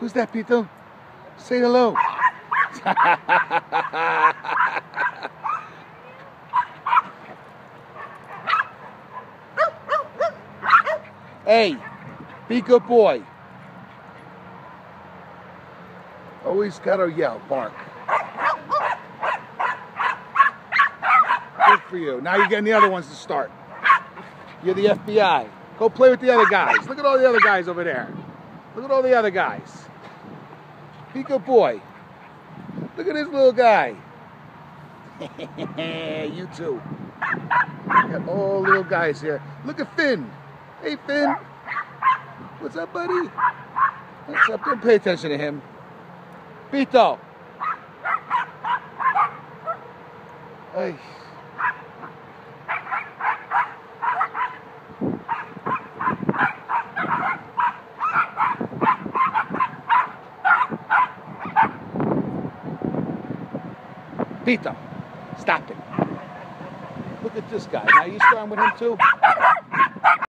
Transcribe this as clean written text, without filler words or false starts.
Who's that, Pito? Say hello. Hey, be a good boy. Always gotta yell, bark. Good for you. Now you're getting the other ones to start. You're the FBI. Go play with the other guys. Look at all the other guys over there. Look at all the other guys. Be a good boy. Look at this little guy. You too. Got all little guys here. Look at Finn. Hey, Finn. What's up, buddy? What's up? Don't pay attention to him. Pito. Hey. Pito, stop it. Look at this guy. Now you starting with him too?